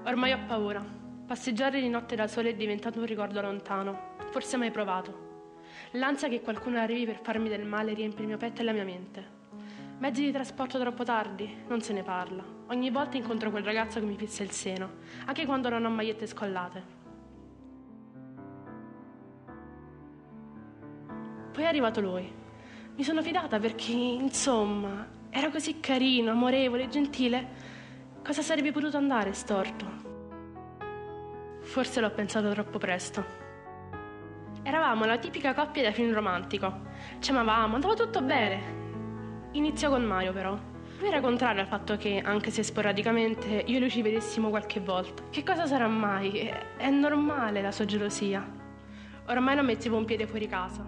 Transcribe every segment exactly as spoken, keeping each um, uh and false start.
Ormai ho paura. Passeggiare di notte da sole è diventato un ricordo lontano, forse mai provato. L'ansia che qualcuno arrivi per farmi del male riempie il mio petto e la mia mente. Mezzi di trasporto troppo tardi? Non se ne parla. Ogni volta incontro quel ragazzo che mi fissa il seno, anche quando non ho magliette scollate. Poi è arrivato lui. Mi sono fidata perché, insomma, era così carino, amorevole, gentile. Cosa sarebbe potuto andare storto? Forse l'ho pensato troppo presto. Eravamo la tipica coppia da film romantico. Ci amavamo, andava tutto bene. Iniziò con Mario, però. Lui era contrario al fatto che, anche se sporadicamente, io e lui ci vedessimo qualche volta. Che cosa sarà mai? È, è normale la sua gelosia. Ormai non mettevo un piede fuori casa.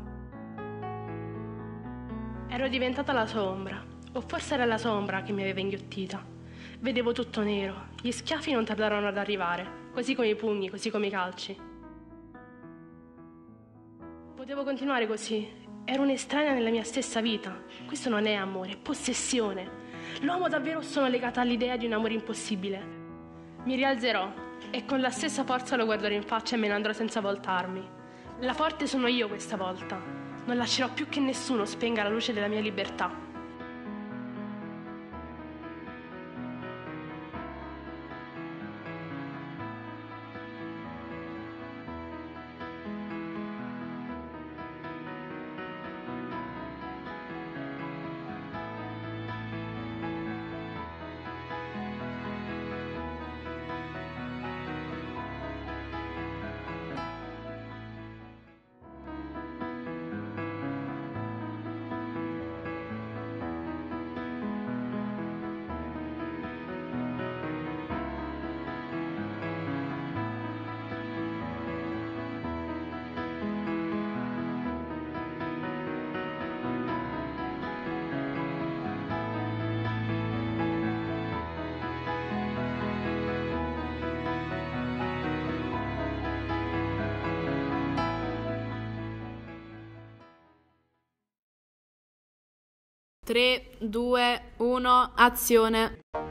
Ero diventata la sua ombra, o forse era la sua ombra che mi aveva inghiottita. Vedevo tutto nero, gli schiaffi non tardarono ad arrivare, così come i pugni, così come i calci. Potevo continuare così, ero un'estranea nella mia stessa vita. Questo non è amore, è possessione. L'uomo davvero sono legata all'idea di un amore impossibile. Mi rialzerò e con la stessa forza lo guarderò in faccia e me ne andrò senza voltarmi. La forte sono io questa volta. Non lascerò più che nessuno spenga la luce della mia libertà. tre, due, uno, azione.